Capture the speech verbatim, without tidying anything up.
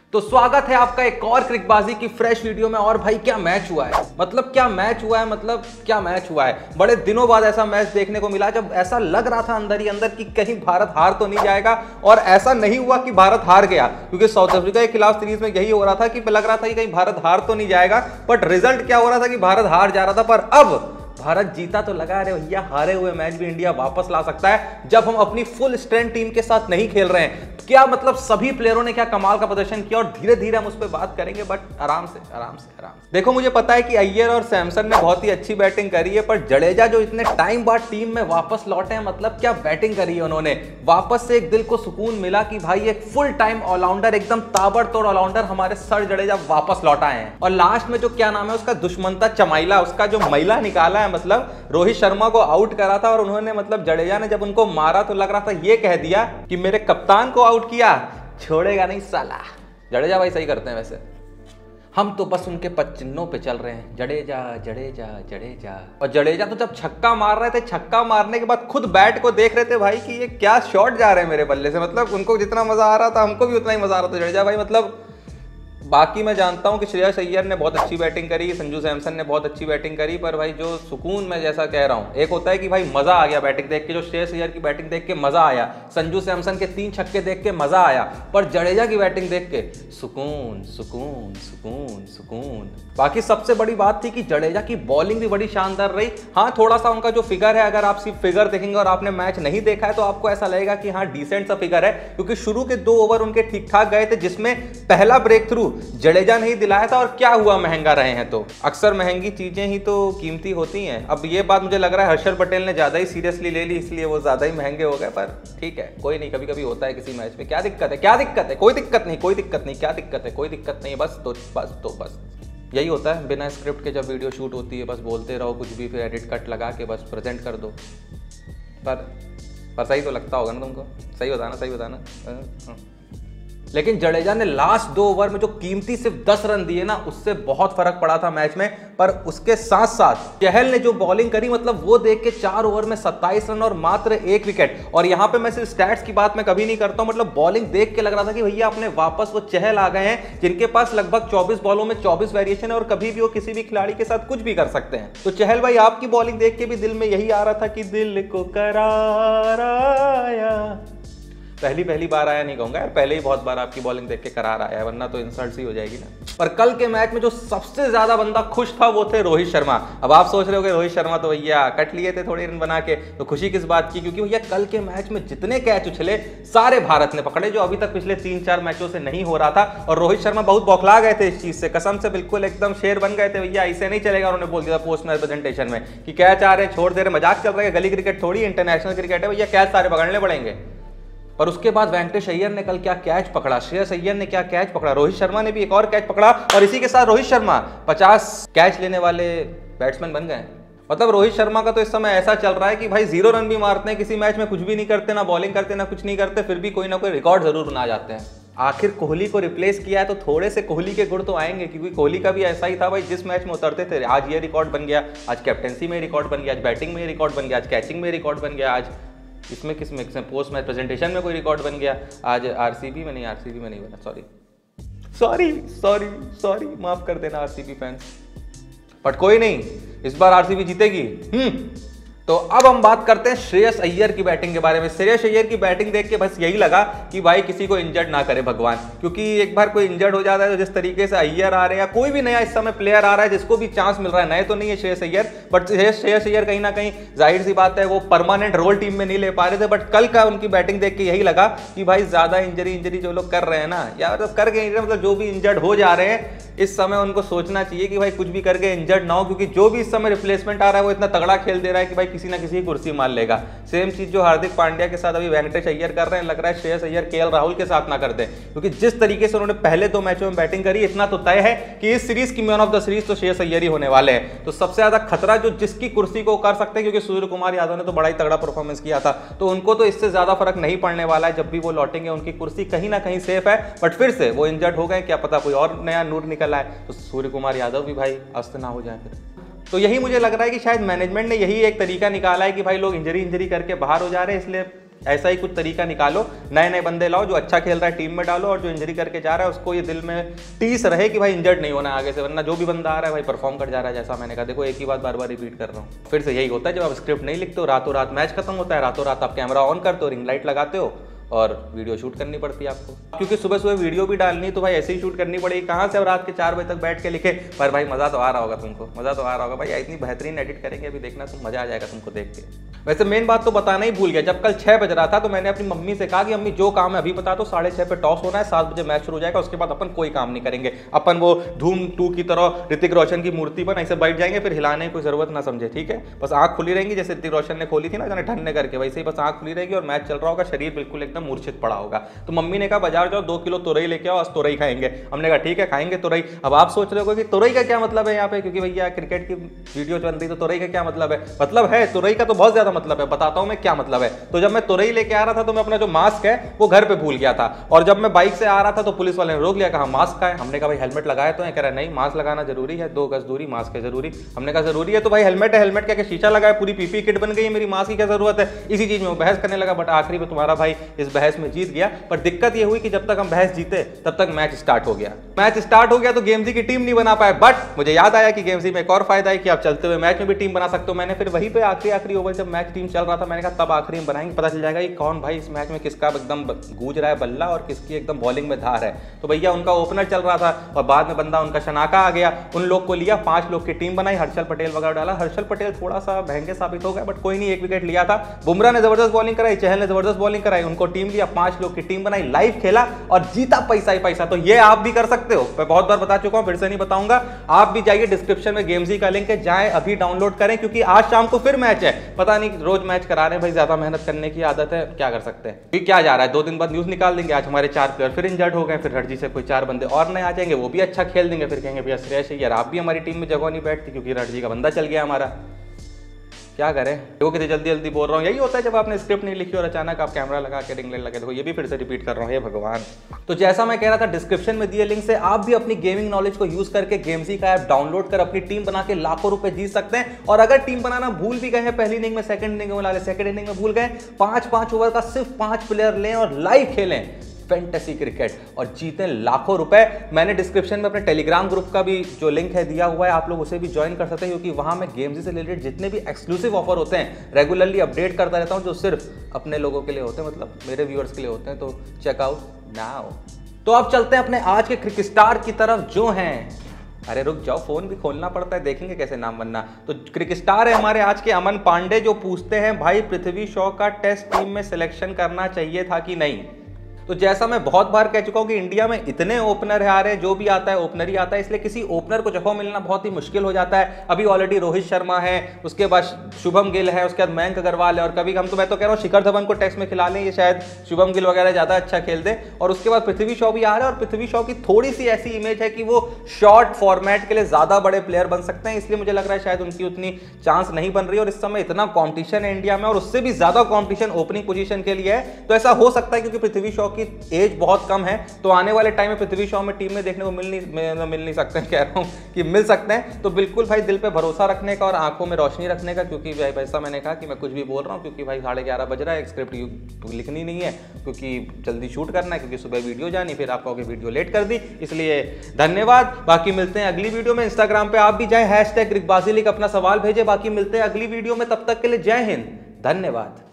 तो स्वागत है आपका एक और क्रिकबाजी की फ्रेश वीडियो में। और भाई क्या मैच हुआ है, मतलब क्या मैच हुआ है, मतलब क्या मैच हुआ है। बड़े दिनों बाद ऐसा मैच देखने को मिला जब ऐसा लग रहा था अंदर ही अंदर कि कहीं भारत हार तो नहीं जाएगा। और ऐसा नहीं हुआ कि भारत हार गया, क्योंकि साउथ अफ्रीका के खिलाफ सीरीज में यही हो रहा था कि लग रहा था कि कहीं भारत हार तो नहीं जाएगा, बट रिजल्ट क्या हो रहा था कि भारत हार जा रहा था। पर अब भारत जीता तो लगा रहे भैया, हारे हुए मैच भी इंडिया वापस ला सकता है जब हम अपनी फुल स्ट्रेंथ टीम के साथ नहीं खेल रहे हैं। क्या मतलब सभी प्लेयरों ने क्या कमाल का प्रदर्शन किया, और धीरे धीरे हम उस पर बात करेंगे, बट आराम से आराम से आराम से। देखो मुझे पता है कि अय्यर और सैमसन ने बहुत ही अच्छी बैटिंग करी है, पर जडेजा जो इतने टाइम बाद टीम में वापस लौटे हैं, मतलब क्या बैटिंग करी है उन्होंने। वापस से एक दिल को सुकून मिला कि भाई एक फुल टाइम ऑलराउंडर, एकदम ताबड़तोड़ ऑलराउंडर हमारे सर जडेजा वापस लौट आए हैं। और लास्ट में जो क्या नाम है उसका, दुश्मनता चमाइला, उसका जो मैला निकाला है, मतलब रोहित शर्मा को आउट करा था और उन्होंने, मतलब जडेजा ने जब उनको मारा तो लग रहा था ये कह दिया कि मेरे कप्तान को आउट किया, छोड़ेगा नहीं साला। जडेजा भाई सही करते हैं वैसे, हम तो बस उनके पच्चीनों पे चल रहे हैं। जडेजा जडेजा जडेजा। और जडेजा तो जब छक्का मार रहे थे, छक्का मारने के बाद खुद बैट को देख रहे थे भाई कि ये क्या शॉट जा रहे हैं मेरे बल्ले से। मतलब उनको जितना मजा आ रहा था हमको भी उतना ही मजा आ रहा था। जडेजा भाई मतलब, बाकी मैं जानता हूं कि श्रेयस अय्यर ने बहुत अच्छी बैटिंग करी, संजू सैमसन ने बहुत अच्छी बैटिंग करी, पर भाई जो सुकून, मैं जैसा कह रहा हूं, एक होता है कि भाई मजा आ गया बैटिंग देख के, जो श्रेयस अय्यर की बैटिंग देख के मजा आया, संजू सैमसन के तीन छक्के देख के मजा आया, पर जडेजा की बैटिंग देख के सुकून सुकून सुकून सुकून। बाकी सबसे बड़ी बात थी कि जडेजा की बॉलिंग भी बड़ी शानदार रही। हाँ, थोड़ा सा उनका जो फिगर है, अगर आप सिर्फ फिगर देखेंगे और आपने मैच नहीं देखा है तो आपको ऐसा लगेगा कि हाँ डिसेंट सा फिगर है, क्योंकि शुरू के दो ओवर उनके ठीक ठाक गए थे, जिसमें पहला ब्रेक थ्रू जडेजा नहीं दिलाया था। और क्या हुआ, महंगा रहे हैं तो अक्सर महंगी चीजें ही तो कीमती होती हैं। अब ये बात मुझे लग रहा है हर्षल पटेल ने ज्यादा ही सीरियसली ले ली, इसलिए वो ज्यादा ही महंगे हो गए, पर ठीक है, कोई नहीं, कभी कभी होता है किसी मैच में। क्या दिक्कत है, क्या दिक्कत है, कोई दिक्कत नहीं, कोई दिक्कत नहीं, क्या दिक्कत है, कोई दिक्कत नहीं, बस तो बस तो बस यही होता है बिना स्क्रिप्ट के जब वीडियो शूट होती है, बस बोलते रहो कुछ भी, फिर एडिट कट लगा के बस प्रेजेंट कर दो। पर पर सही तो लगता होगा ना तुमको, सही बताना, सही बताना। लेकिन जडेजा ने लास्ट दो ओवर में जो कीमती सिर्फ दस रन दिए ना, उससे बहुत फर्क पड़ा था मैच में। पर उसके साथ साथ चहल ने जो बॉलिंग करी, मतलब वो देख के चार ओवर में सत्ताईस रन और मात्र एक विकेट। और यहां पे मैं सिर्फ स्टैट्स की बात मैं कभी नहीं करता हूं, मतलब बॉलिंग देख के लग रहा था कि भैया अपने वापस वो चहल आ गए हैं, जिनके पास लगभग चौबीस बॉलों में चौबीस वेरिएशन है और कभी भी वो किसी भी खिलाड़ी के साथ कुछ भी कर सकते हैं। तो चहल भाई आपकी बॉलिंग देख के भी दिल में यही आ रहा था कि दिल को करार आया। पहली पहली बार आया नहीं कहूंगा यार, पहले ही बहुत बार आपकी बॉलिंग देख के करार आया है, वरना तो इंसल्ट ही हो जाएगी ना। पर कल के मैच में जो सबसे ज्यादा बंदा खुश था वो थे रोहित शर्मा। अब आप सोच रहे हो कि रोहित शर्मा तो भैया कट लिए थे थोड़े रन बना के, तो खुशी किस बात की, क्योंकि भैया कल के मैच में जितने कैच उछले सारे भारत ने पकड़े, जो अभी तक पिछले तीन चार मैचों से नहीं हो रहा था। और रोहित शर्मा बहुत बौखला गए थे इस चीज से, कसम से बिल्कुल एकदम शेर बन गए थे, भैया ऐसे नहीं चलेगा। उन्होंने बोल दिया पोस्ट मैच प्रेजेंटेशन में कि कैच आ रहे छोड़ दे रहे, मजाक चल रहा है, गली क्रिकेट थोड़ी इंटरनेशनल क्रिकेट है भैया, कैच सारे पकड़ने पड़ेंगे। और उसके बाद वेंकटेश अय्यर ने कल क्या कैच पकड़ा, श्रेयस अय्यर ने क्या कैच पकड़ा, रोहित शर्मा ने भी एक और कैच पकड़ा, और इसी के साथ रोहित शर्मा पचास कैच लेने वाले बैट्समैन बन गए। मतलब रोहित शर्मा का तो इस समय ऐसा चल रहा है कि भाई जीरो रन भी मारते हैं किसी मैच में, कुछ भी नहीं करते, ना बॉलिंग करते ना कुछ नहीं करते, फिर भी कोई ना कोई रिकॉर्ड जरूर बना जाते हैं। आखिर कोहली को रिप्लेस किया है तो थोड़े से कोहली के गुण तो आएंगे, क्योंकि कोहली का भी ऐसा ही था भाई, जिस मैच में उतरते थे आज ये रिकॉर्ड बन गया, आज कैप्टेंसी में रिकॉर्ड बन गया, आज बैटिंग में रिकॉर्ड बन गया, आज कैचिंग में रिकॉर्ड बन गया, आज इसमें किसमें किसमें पोस्ट मैच प्रेजेंटेशन में कोई रिकॉर्ड बन गया, आज आरसीबी में नहीं, आरसीबी में नहीं बना, सॉरी सॉरी सॉरी सॉरी माफ कर देना आरसीबी फैंस, बट कोई नहीं, इस बार आरसीबी जीतेगी। हम्म तो अब हम बात करते हैं श्रेयस अय्यर की बैटिंग के बारे में। श्रेयस अय्यर की बैटिंग देख के बस यही लगा कि भाई किसी को इंजर्ड ना करे भगवान, क्योंकि एक बार कोई इंजर्ड हो जाता है तो जिस तरीके से अय्यर आ रहे हैं, कोई भी नया इस समय प्लेयर आ रहा है जिसको भी चांस मिल रहा है, नए तो नहीं है श्रेयस अय्यर, बट श्रेयस अय्यर कहीं ना कहीं जाहिर सी बात है वो परमानेंट रोल टीम में नहीं ले पा रहे थे। बट कल का उनकी बैटिंग देख के यही लगा कि भाई ज्यादा इंजरी इंजरी जो लोग कर रहे हैं ना, या मतलब कर गए, मतलब जो भी इंजर्ड हो जा रहे हैं इस समय उनको सोचना चाहिए कि भाई कुछ भी करके इंजर्ड ना हो, क्योंकि जो भी इस समय रिप्लेसमेंट आ रहा है वो इतना तगड़ा खेल दे रहा है कि भाई किसी ना किसी कुर्सी मार लेगा। सेम चीज जो हार्दिक पांड्या के साथ अभी वेंकटेश अय्यर कर रहे हैं, लग रहा है श्रेयस अय्यर केएल राहुल के साथ ना कर दे, क्योंकि जिस तरीके से उन्होंने पहले दो मैचों में बैटिंग करी, इतना तो तय है कि इस सीरीज की मैन ऑफ द सीरीज तो श्रेयस अय्यर ही होने वाले हैं। तो सबसे ज्यादा खतरा जो जिसकी कुर्सी को कर सकते हैं, क्योंकि सूर्य कुमार यादव ने तो बड़ा ही तगड़ा परफॉर्मेंस किया था, तो उनको तो इससे ज्यादा फर्क नहीं पड़ने वाला है, जब भी वो लौटेंगे उनकी कुर्सी कहीं ना कहीं सेफ है। बट फिर से वो इंजर्ड हो गए, क्या पता कोई और नया नूर निकल आए, तो सूर्य कुमार यादव भी भाई अस्त ना हो जाए फिर। तो यही मुझे लग रहा है कि शायद मैनेजमेंट ने यही एक तरीका निकाला है कि भाई लोग इंजरी इंजरी करके बाहर हो जा रहे हैं, इसलिए ऐसा ही कुछ तरीका निकालो, नए नए बंदे लाओ, जो अच्छा खेल रहा है टीम में डालो, और जो इंजरी करके जा रहा है उसको ये दिल में टीस रहे कि भाई इंजर्ड नहीं होना आगे से, वरना जो भी बंदा आ रहा है भाई परफॉर्म कर जा रहा है। जैसा मैंने कहा, देखो एक ही बात बार बार रिपीट कर रहा हूँ, फिर से यही होता है जब आप स्क्रिप्ट नहीं लिखते हो, रातों रात मैच खत्म होता है, रातों रात आप कैमरा ऑन करते हो, रिंग लाइट लगाते हो और वीडियो शूट करनी पड़ती है आपको, क्योंकि सुबह सुबह वीडियो भी डालनी है तो भाई ऐसे ही शूट करनी पड़ेगी। कहाँ से अब रात के चार बजे तक बैठ के लिखे, पर भाई मज़ा तो आ रहा होगा तुमको, मज़ा तो आ रहा होगा भाई, इतनी बेहतरीन एडिट करेंगे अभी, देखना तुम, मज़ा आ जाएगा तुमको देख के। वैसे मेन बात तो बताना ही भूल गया, जब कल छः बज रहा था तो मैंने अपनी मम्मी से कहा कि अम्मी जो काम है अभी बता दो, साढ़े छः पे टॉस होना है, सात बजे मैच शुरू हो जाएगा, उसके बाद अपन कोई काम नहीं करेंगे, अपन वो धूम टू की तरह ऋतिक रोशन की मूर्ति पर ऐसे बैठ जाएंगे, फिर हिलाने की कोई जरूरत ना समझे, ठीक है। बस आँख खुली रहेंगी, जैसे ऋतिक रोशन ने खोली थी ना जाने ठन्ने करके, वैसे ही बस आँख खुली रहेगी और मैच चल रहा होगा, शरीर बिल्कुल एकदम मूर्छित पड़ा होगा। तो मम्मी ने कहा बाजार जाओ, दो किलो तुरई लेके आओ, आज तुरई खाएंगे। हमने कहा ठीक है खाएंगे तुरई। अब आप सोच रहे हो कि तुरई का क्या मतलब है यहाँ पे, क्योंकि भैया क्रिकेट की वीडियो चल रही तो तुरई का क्या मतलब है, मतलब है तुरई का तो बहुत ज्यादा मतलब है, बताता हूँ मैं क्या मतलब है। तो जब मैं तुरई लेके आ रहा था तो मैं अपना जो मास्क है वो घर पे भूल गया था, और जब मैं बाइक से आ रहा था तो पुलिस वाले ने रोक लिया, कहा मास्क का है। हमने कहा भाई हेलमेट लगाए तो है, कह रहा नहीं मास्क लगाना जरूरी है, दो गज दूरी, मास्क है जरूरी। हमने कहा जरूरी है तो भाई हेलमेट है, हेलमेट क्या शीशा लगाए, पूरी पीपी किट बन गई, मेरी मास्क की क्या जरूरत है। इसी चीज में वो बहस करने लगा, बट आखिरी में तुम्हारा भाई इस बहस में जीत गया। पर दिक्कत ये हुई कि जब तक हम बहस जीते तब तक मैच स्टार्ट हो गया। मैच स्टार्ट हो गया तो गेमजी की टीम नहीं बना पाए, बट मुझे याद आया कि गेमजी में एक और फायदा है कि आप चलते हुए मैच में भी टीम बना सकते हो। मैंने फिर वहीं पे आखिरी आखिरी ओवर जब मैच टीम चल रहा था, मैंने कहा तब आखिरी में बनाएंगे, पता चल जाएगा कि कौन भाई इस मैच में किसका एकदम गूंज रहा है बल्ला और किसकी एकदम बॉलिंग में धार है। तो भैया उनका ओपनर चल रहा था और बाद में बंदा उनका शनाका आ गया, उन लोग को लिया, पांच लोग की टीम बनाई, हर्षल पटेल वगैरह डाला। हर्षल पटेल थोड़ा सा महंगे साबित हो गया, बट कोई नहीं, एक विकेट लिया था। बुमराह ने जबरदस्त बॉलिंग कराई, चहल ने जबरदस्त बॉलिंग कराई, उनको टीम लिया, पांच लोग की टीम बनाई, लाइव खेला और जीता पैसा ही पैसा। तो ये आप भी कर सकते हो, मैं बहुत बार बता चुका हूं, फिर से नहीं बताऊंगा। आप भी जाइए, डिस्क्रिप्शन में गेमजी का लिंक है, जाएं अभी डाउनलोड करें, क्योंकि आज शाम को फिर मैच है। पता नहीं रोज मैच करा रहे हैं भाई, ज्यादा मेहनत करने की आदत है, क्या कर सकते हैं। फिर क्या जा रहा है, दो दिन बाद न्यूज निकाल देंगे, आज हमारे चार प्लेयर फिर इंजर्ड हो गए, फिर रणजी से कोई चार बंदे और नए आ जाएंगे, वो भी अच्छा खेल देंगे, फिर कहेंगे भैया श्रेयस यार आप भी हमारी टीम में जगह नहीं बैठती क्योंकि रणजी का बंदा चल गया हमारा। क्या करें, वो कितनी जल्दी जल्दी बोल रहा हूँ, यही होता है जब आपने स्क्रिप्ट नहीं लिखी और अचानक आप कैमरा लगा के रिंग लाइट लगे। देखो ये भी फिर से रिपीट कर रहा हूँ, हे भगवान। तो जैसा मैं कह रहा था, डिस्क्रिप्शन में दिए लिंक से आप भी अपनी गेमिंग नॉलेज को यूज करके गेमजी का ऐप डाउनलोड कर अपनी टीम बना के लाखों रुपए जीत सकते हैं। और अगर टीम बनाना भूल भी गए हैं, पहली इनिंग में, सेकंड इनिंग में, ला सेकंड इनिंग में भूल गए, पांच पांच ओवर का सिर्फ पांच प्लेयर लें और लाइव खेलें फैंटेसी क्रिकेट और जीतें लाखों रुपए। मैंने डिस्क्रिप्शन में अपने टेलीग्राम ग्रुप का भी जो लिंक है दिया हुआ है, आप लोग उसे भी ज्वाइन कर सकते हैं, क्योंकि वहां मैं गेम्स से रिलेटेड जितने भी एक्सक्लूसिव ऑफर होते हैं रेगुलरली अपडेट करता रहता हूं, जो सिर्फ अपने लोगों के लिए होते हैं, मतलब मेरे व्यूअर्स के लिए होते हैं। तो चेकआउट नाउ। तो अब चलते हैं अपने आज के क्रिकेट स्टार की तरफ जो हैं, अरे रुक जाओ, फोन भी खोलना पड़ता है, देखेंगे कैसे नाम बनना। तो क्रिकेट स्टार है हमारे आज के अमन पांडे, जो पूछते हैं भाई पृथ्वी शॉ का टेस्ट टीम में सिलेक्शन करना चाहिए था कि नहीं। तो जैसा मैं बहुत बार कह चुका हूं कि इंडिया में इतने ओपनर है आ रहे, जो भी आता है ओपनर ही आता है, इसलिए किसी ओपनर को जगह मिलना बहुत ही मुश्किल हो जाता है। अभी ऑलरेडी रोहित शर्मा है, उसके बाद शुभम गिल है, उसके बाद मयंक अग्रवाल है, और कभी हम तो मैं तो कह रहा हूँ शिखर धवन को टेस्ट में खिला लें, ये शायद शुभम गिल वगैरह ज्यादा अच्छा खेल दे। और उसके बाद पृथ्वी शॉ भी आ रहा है, और पृथ्वी शॉ की थोड़ी सी ऐसी इमेज है कि वो शॉर्ट फॉर्मेट के लिए ज्यादा बड़े प्लेयर बन सकते हैं, इसलिए मुझे लग रहा है शायद उनकी उतनी चांस नहीं बन रही। और इस समय इतना कॉम्पिटिशन है इंडिया में, और उससे भी ज्यादा कॉम्पिटिशन ओपनिंग पोजीशन के लिए है। तो ऐसा हो सकता है क्योंकि पृथ्वी शॉ की एज बहुत कम है, तो आने वाले टाइम में पृथ्वी शॉ में टीम में देखने को मिल नहीं मिल नहीं सकते हैं, कह रहा हूं कि मिल सकते हैं। तो बिल्कुल भाई दिल पे भरोसा रखने का और आंखों में रोशनी रखने का, क्योंकि भाई वैसा मैंने कहा कि मैं कुछ भी बोल रहा हूं, क्योंकि भाई साढ़े ग्यारह बज रहा है, एक स्क्रिप्ट लिखनी नहीं है क्योंकि जल्दी शूट करना है, क्योंकि सुबह वीडियो जानी, फिर आप कहोगे वीडियो लेट कर दी, इसलिए धन्यवाद। बाकी मिलते हैं अगली वीडियो में। इंस्टाग्राम पे आप भी जाए, हैश टैग क्रिकबाजी लिख अपना सवाल भेजे। बाकी मिलते हैं अगली वीडियो में, तब तक के लिए जय हिंद, धन्यवाद।